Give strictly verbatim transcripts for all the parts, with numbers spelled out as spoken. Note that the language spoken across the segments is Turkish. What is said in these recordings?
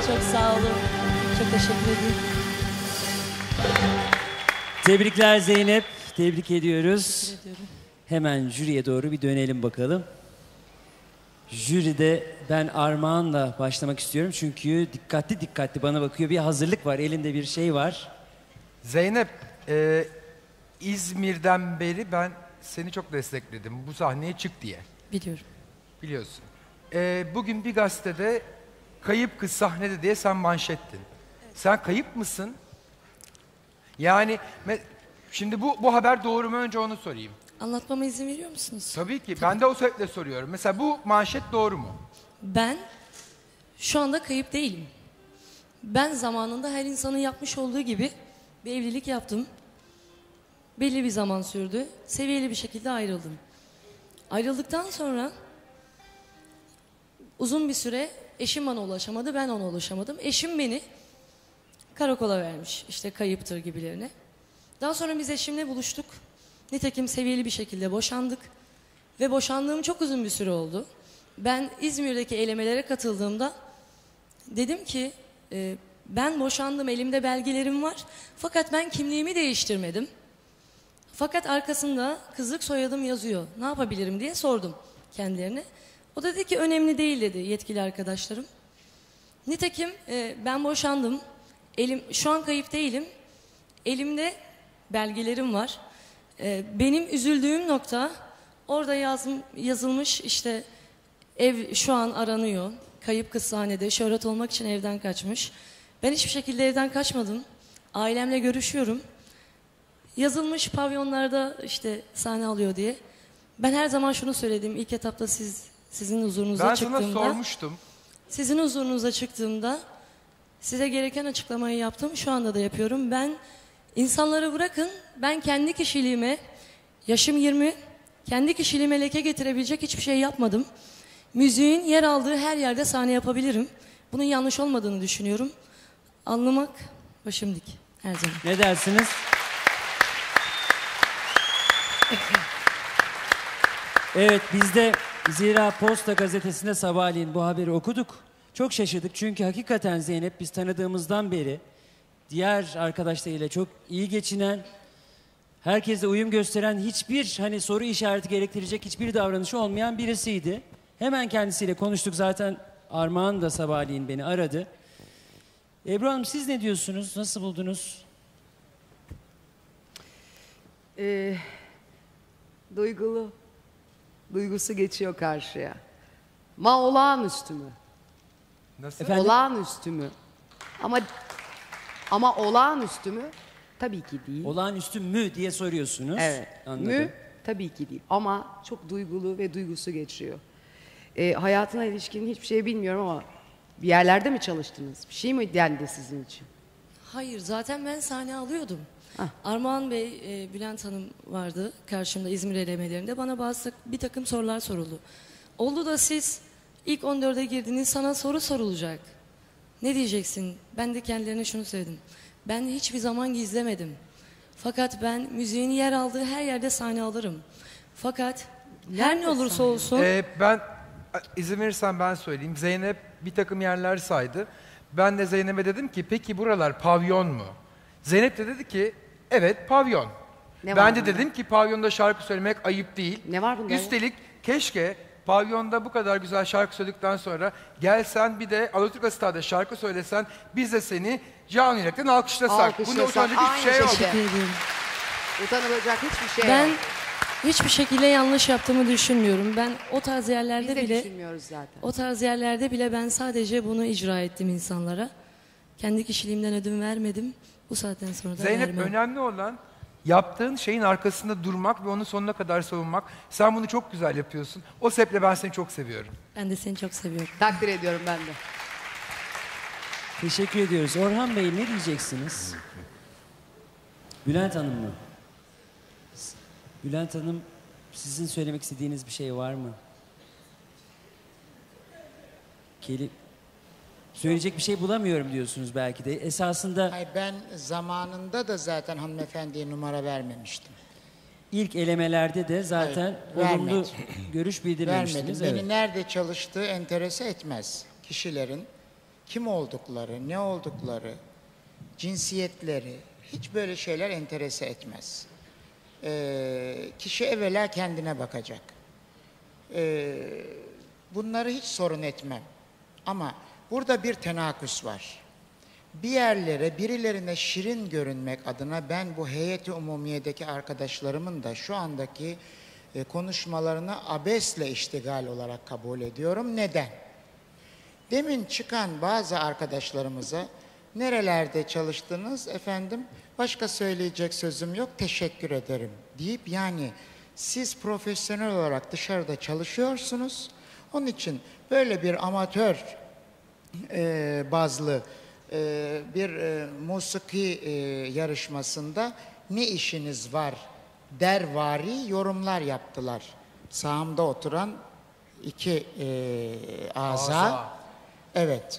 Çok sağ olun. Çok teşekkür ederim. Tebrikler Zeynep. Tebrik ediyoruz. Teşekkür ediyorum. Hemen jüriye doğru bir dönelim bakalım. Jüride ben Armağan'la başlamak istiyorum. Çünkü dikkatli dikkatli bana bakıyor. Bir hazırlık var. Elinde bir şey var. Zeynep, e, İzmir'den beri ben seni çok destekledim. Bu sahneye çık diye. Biliyorum. Biliyorsun. E, bugün bir gazetede kayıp kız sahnede diye sen manşettin. Evet. Sen kayıp mısın? Yani şimdi bu, bu haber doğru mu? Önce onu sorayım. Anlatmama izin veriyor musunuz? Tabii ki. Tabii. Ben de o sebeple soruyorum. Mesela bu manşet doğru mu? Ben şu anda kayıp değilim. Ben zamanında her insanın yapmış olduğu gibi bir evlilik yaptım. Belli bir zaman sürdü. Seviyeli bir şekilde ayrıldım. Ayrıldıktan sonra uzun bir süre eşim bana ulaşamadı, ben ona ulaşamadım. Eşim beni karakola vermiş, işte kayıptır gibilerine. Daha sonra biz eşimle buluştuk. Nitekim seviyeli bir şekilde boşandık. Ve boşandığım çok uzun bir süre oldu. Ben İzmir'deki elemelere katıldığımda dedim ki e, ben boşandım, elimde belgelerim var. Fakat ben kimliğimi değiştirmedim. Fakat arkasında kızlık soyadım yazıyor. Ne yapabilirim diye sordum kendilerine. O dedi ki önemli değil dedi yetkili arkadaşlarım. Nitekim e, ben boşandım. Elim, şu an kayıp değilim. Elimde belgelerim var. E, benim üzüldüğüm nokta orada yazım, yazılmış işte ev şu an aranıyor. Kayıp kız sahnede şöhret olmak için evden kaçmış. Ben hiçbir şekilde evden kaçmadım. Ailemle görüşüyorum. Yazılmış pavyonlarda işte sahne alıyor diye. Ben her zaman şunu söyledim ilk etapta siz sizin huzurunuza ben çıktığımda. Ben sana sormuştum. Sizin huzurunuza çıktığımda size gereken açıklamayı yaptım. Şu anda da yapıyorum. Ben insanları bırakın. Ben kendi kişiliğime, yaşım yirmi, kendi kişiliğime leke getirebilecek hiçbir şey yapmadım. Müziğin yer aldığı her yerde sahne yapabilirim. Bunun yanlış olmadığını düşünüyorum. Anlamak başım dik her zaman. Ne dersiniz? Evet, biz de Zira Posta gazetesinde sabahleyin bu haberi okuduk. Çok şaşırdık çünkü hakikaten Zeynep biz tanıdığımızdan beri diğer arkadaşlarıyla çok iyi geçinen, herkesle uyum gösteren, hiçbir hani soru işareti gerektirecek hiçbir davranışı olmayan birisiydi. Hemen kendisiyle konuştuk, zaten Armağan da sabahleyin beni aradı. Ebru Hanım siz ne diyorsunuz? Nasıl buldunuz? Ee, duygulu. Duygusu geçiyor karşıya. Ma olağanüstü mü? Nasıl? Efendim? Olağanüstü mü? Ama ama olağanüstü mü? Tabii ki değil. Olağanüstü mü diye soruyorsunuz. Evet. Anladım. Mü? Tabii ki değil. Ama çok duygulu ve duygusu geçiyor. Ee, hayatına ilişkin hiçbir şey bilmiyorum ama bir yerlerde mi çalıştınız? Bir şey mi dendi sizin için? Hayır, zaten ben sahne alıyordum. Hah. Armağan Bey, e, Bülent Hanım vardı karşımda İzmir elemelerinde. Bana bazı bir takım sorular soruldu. Oldu da siz ilk on dörde girdiniz, sana soru sorulacak. Ne diyeceksin? Ben de kendilerine şunu söyledim. Ben hiçbir zaman gizlemedim. Fakat ben müziğin yer aldığı her yerde sahne alırım. Fakat her ne olursa olsun... Ee, ben izin verirsen ben söyleyeyim. Zeynep bir takım yerler saydı. Ben de Zeynep'e dedim ki peki buralar pavyon mu? Zeynep de dedi ki evet pavyon. Ne ben var de bunda? dedim ki pavyonda şarkı söylemek ayıp değil. Ne var bunda ya? Üstelik keşke pavyonda bu kadar güzel şarkı söyledikten sonra gelsen bir de Alaturka Star'da şarkı söylesen biz de seni canı yürekten alkışlasak. Alkışlasak, Bunda utanacak hiçbir aynı şey yok. şekilde. Teşekkür ediyorum. Utanılacak hiçbir şey Ben yok. hiçbir şekilde yanlış yaptığımı düşünmüyorum. Ben o tarz yerlerde Biz de bile... düşünmüyoruz zaten. O tarz yerlerde bile ben sadece bunu icra ettim insanlara. Kendi kişiliğimden ödün vermedim. Bu saatten sonra da Zeynep vermem. önemli olan yaptığın şeyin arkasında durmak ve onu sonuna kadar savunmak. Sen bunu çok güzel yapıyorsun. O sebeple ben seni çok seviyorum. Ben de seni çok seviyorum. Takdir ediyorum ben de. Teşekkür ediyoruz. Orhan Bey ne diyeceksiniz? Bülent Hanım mı? Bülent Hanım sizin söylemek istediğiniz bir şey var mı? Kelip söyleyecek bir şey bulamıyorum diyorsunuz belki de. Esasında Hayır, ben zamanında da zaten hanımefendiye numara vermemiştim. ilk elemelerde de zaten Hayır, olumlu vermedim. görüş Vermedim. bildirmemiştiniz. Beni Evet. nerede çalıştığı enterese etmez. Kişilerin kim oldukları, ne oldukları, cinsiyetleri, hiç böyle şeyler enterese etmez. Ee, kişi evvela kendine bakacak. Ee, bunları hiç sorun etmem. Ama burada bir tenaküs var. Bir yerlere, birilerine şirin görünmek adına ben bu heyeti umumiyedeki arkadaşlarımın da şu andaki e, konuşmalarını abesle iştigal olarak kabul ediyorum. Neden? Demin çıkan bazı arkadaşlarımıza nerelerde çalıştınız efendim? Başka söyleyecek sözüm yok, teşekkür ederim deyip yani siz profesyonel olarak dışarıda çalışıyorsunuz. Onun için böyle bir amatör e, bazlı e, bir e, musiki e, yarışmasında ne işiniz var dervari yorumlar yaptılar. Sağımda oturan iki e, aza. Aza. Evet.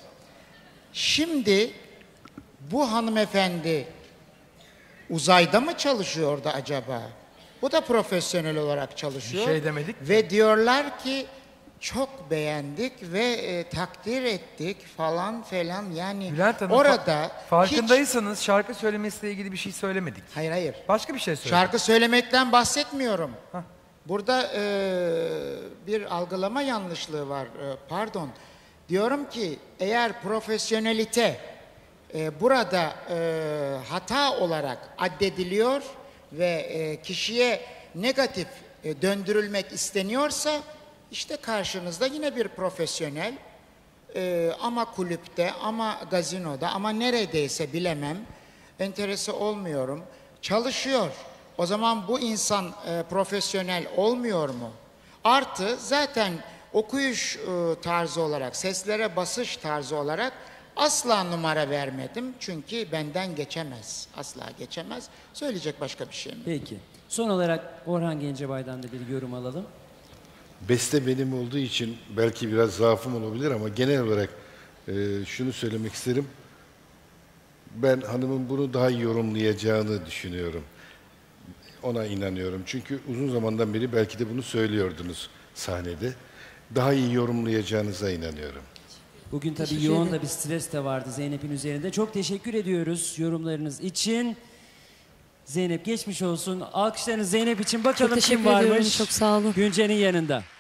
Şimdi bu hanımefendi uzayda mı çalışıyordu acaba? Bu da profesyonel olarak çalışıyor. Bir şey demedik ki. Ve diyorlar ki çok beğendik ve e, takdir ettik falan falan. Yani Bülent Hanım, orada fa- farkındaysanız şarkı söylemesiyle ilgili bir şey söylemedik. hiç... Hayır hayır. Başka bir şey söyledik. Şarkı söylemekten bahsetmiyorum. Hah. Burada e, bir algılama yanlışlığı var. E, pardon. Diyorum ki eğer profesyonelite e, burada e, hata olarak addediliyor ve e, kişiye negatif e, döndürülmek isteniyorsa işte karşınızda yine bir profesyonel e, ama kulüpte ama gazinoda ama neredeyse bilemem enterese olmuyorum çalışıyor. O zaman bu insan e, profesyonel olmuyor mu? Artı zaten okuyuş e, tarzı olarak, seslere basış tarzı olarak asla numara vermedim. Çünkü benden geçemez. Asla geçemez. Söyleyecek başka bir şey mi? Peki. Son olarak Orhan Gencebay'dan da bir yorum alalım. Beste benim olduğu için belki biraz zaafım olabilir ama genel olarak e, şunu söylemek isterim. Ben hanımın bunu daha iyi yorumlayacağını düşünüyorum. Ona inanıyorum. Çünkü uzun zamandan beri belki de bunu söylüyordunuz sahnede. Daha iyi yorumlayacağınıza inanıyorum. Bugün tabii Teşekkür yoğun ederim. da bir stres de vardı Zeynep'in üzerinde. Çok teşekkür ediyoruz yorumlarınız için. Zeynep geçmiş olsun. Alkışlarınız Zeynep için. Bakalım Çok teşekkür kim varmış ediyorum. Çok sağ olun. Günce'nin yanında.